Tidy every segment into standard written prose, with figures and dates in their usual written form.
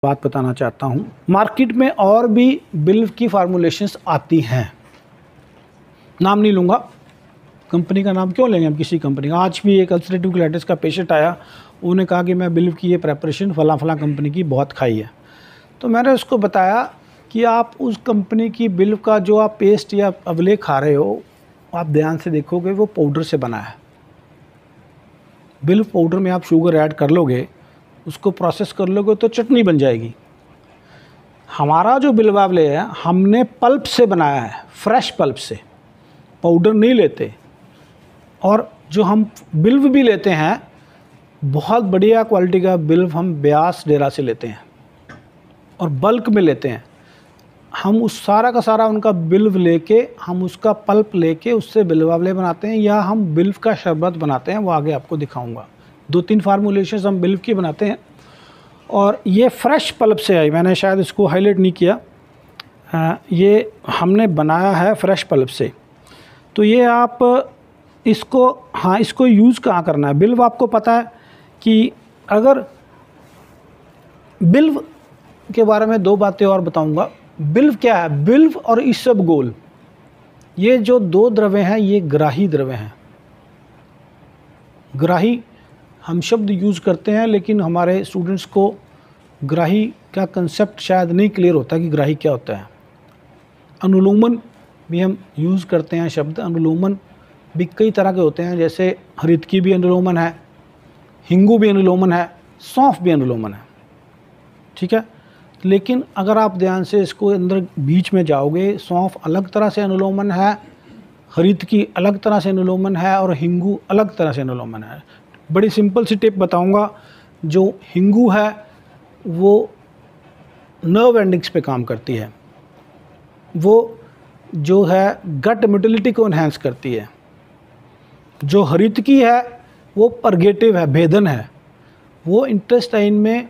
बात बताना चाहता हूँ। मार्केट में और भी बिल्व की फार्मूलेशंस आती हैं, नाम नहीं लूँगा, कंपनी का नाम क्यों लेंगे हम किसी कंपनी का। आज भी एक अल्सरेटिव कोलाइटिस का पेशेंट आया, उन्होंने कहा कि मैं बिल्व की ये प्रेपरेशन फला कंपनी की बहुत खाई है। तो मैंने उसको बताया कि आप उस कंपनी की बिल्व का जो आप पेस्ट या अवले खा रहे हो, आप ध्यान से देखोगे वो पाउडर से बना है। बिल्व पाउडर में आप शुगर ऐड कर लोगे, उसको प्रोसेस कर लोगे तो चटनी बन जाएगी। हमारा जो बिल्व अवले है हमने पल्प से बनाया है, फ्रेश पल्प से, पाउडर नहीं लेते। और जो हम बिल्व भी लेते हैं, बहुत बढ़िया क्वालिटी का बिल्व हम ब्यास डेरा से लेते हैं और बल्क में लेते हैं। हम उस सारा का सारा उनका बिल्व लेके, हम उसका पल्प लेके उससे बिल्व अवले बनाते हैं, या हम बिल्व का शरबत बनाते हैं, वो आगे आपको दिखाऊंगा। 2-3 फार्मूलेशंस हम बिल्व की बनाते हैं। और ये फ्रेश पल्प से आई, मैंने शायद इसको हाईलाइट नहीं किया, ये हमने बनाया है फ्रेश पल्प से। तो ये आप इसको, हाँ, इसको यूज़ कहाँ करना है। बिल्व आपको पता है कि अगर बिल्व के बारे में 2 बातें और बताऊंगा। बिल्व क्या है, बिल्व और इसबगोल, ये जो 2 द्रव्य हैं ये ग्राही द्रव्य हैं। ग्राही हम शब्द यूज़ करते हैं, लेकिन हमारे स्टूडेंट्स को ग्राही का कंसेप्ट शायद नहीं क्लियर होता कि ग्राही क्या होता है। अनुलोमन भी हम यूज़ करते हैं शब्द। अनुलोमन भी कई तरह के होते हैं, जैसे हरितकी भी अनुलोमन है, हिंगू भी अनुलोमन है, सौंफ भी अनुलोमन है, ठीक है। लेकिन अगर आप ध्यान से इसको अंदर बीच में जाओगे, सौंफ अलग तरह से अनुलोमन है, हरितकी अलग तरह से अनुलोमन है, और हिंगू अलग तरह से अनुलोमन है। बड़ी सिंपल सी टिप बताऊंगा। जो हिंगू है वो नर्व एंडिंग्स पे काम करती है, वो जो है गट मोटिलिटी को एनहांस करती है। जो हरितकी है वो परगेटिव है, भेदन है, वो इंटेस्टाइन में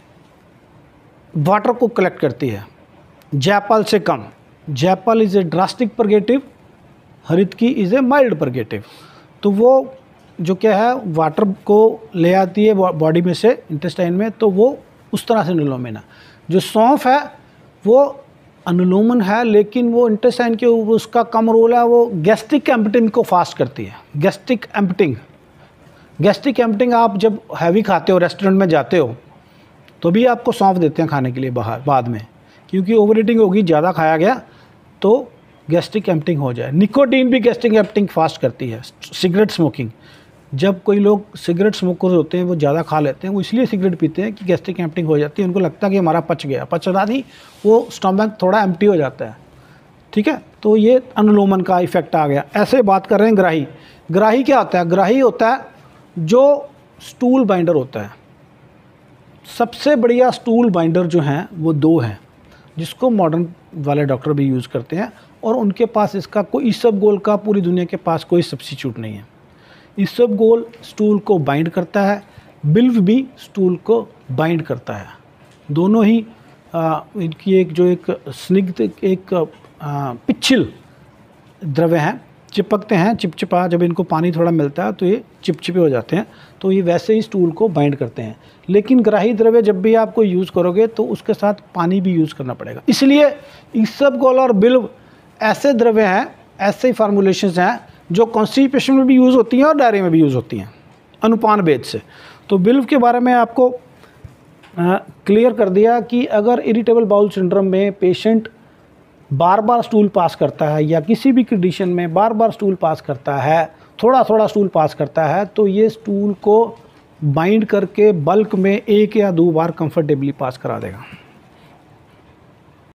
वाटर को कलेक्ट करती है, जैपल से कम। जैपल इज़ ए ड्रास्टिक परगेटिव, हरितकी इज़ ए माइल्ड परगेटिव। तो वो जो क्या है वाटर को ले आती है बॉडी में से इंटेस्टाइन में, तो वो उस तरह से अनुलोमन है। जो सौंफ है वो अनुलोमन है, लेकिन वो इंटेस्टाइन के ऊपर उसका कम रोल है, वो गैस्ट्रिक एम्पटिंग को फास्ट करती है। गैस्ट्रिक एम्पटिंग आप जब हैवी खाते हो, रेस्टोरेंट में जाते हो, तो भी आपको सौंफ देते हैं खाने के लिए बाहर बाद में, क्योंकि ओवर ईटिंग होगी, ज़्यादा खाया गया तो गैस्ट्रिक एम्पटिंग हो जाए। निकोटीन भी गैस्ट्रिक एम्पटिंग फास्ट करती है। सिगरेट स्मोकिंग, जब कोई लोग सिगरेट स्मोकर्स होते हैं वो ज़्यादा खा लेते हैं, वो इसलिए सिगरेट पीते हैं कि गैस्ट्रिक एम्पटिंग हो जाती है, उनको लगता है कि हमारा पच गया, पचता नहीं, वो स्टमक थोड़ा एम्प्टी हो जाता है, ठीक है। तो ये अनुलोमन का इफेक्ट आ गया। ऐसे बात कर रहे हैं ग्राही। ग्राही क्या होता है? ग्राही होता है जो स्टूल बाइंडर होता है। सबसे बढ़िया स्टूल बाइंडर जो हैं वो 2 हैं, जिसको मॉडर्न वाले डॉक्टर भी यूज़ करते हैं, और उनके पास इसका कोई इसबगोल का पूरी दुनिया के पास कोई सब्स्टिट्यूट नहीं है। इसबगोल स्टूल को बाइंड करता है, बिल्व भी स्टूल को बाइंड करता है। दोनों ही इनकी एक स्निग्ध एक पिच्छिल द्रव्य हैं, चिपकते हैं, चिपचिपा, जब इनको पानी थोड़ा मिलता है तो ये चिपचिपे हो जाते हैं, तो ये वैसे ही स्टूल को बाइंड करते हैं। लेकिन ग्राही द्रव्य जब भी आप कोई यूज़ करोगे तो उसके साथ पानी भी यूज़ करना पड़ेगा। इसलिए इसबगोल और बिल्व ऐसे द्रव्य हैं, ऐसे फार्मूलेशंस हैं जो कॉन्स्टिपेशन में भी यूज़ होती हैं और डायरिया में भी यूज़ होती हैं अनुपान भेद से। तो बिल्व के बारे में आपको क्लियर कर दिया कि अगर इरिटेबल बाउल सिंड्रोम में पेशेंट बार बार स्टूल पास करता है, या किसी भी कंडीशन में बार बार स्टूल पास करता है, थोड़ा थोड़ा स्टूल पास करता है, तो ये स्टूल को बाइंड करके बल्क में 1 या 2 बार कंफर्टेबली पास करा देगा।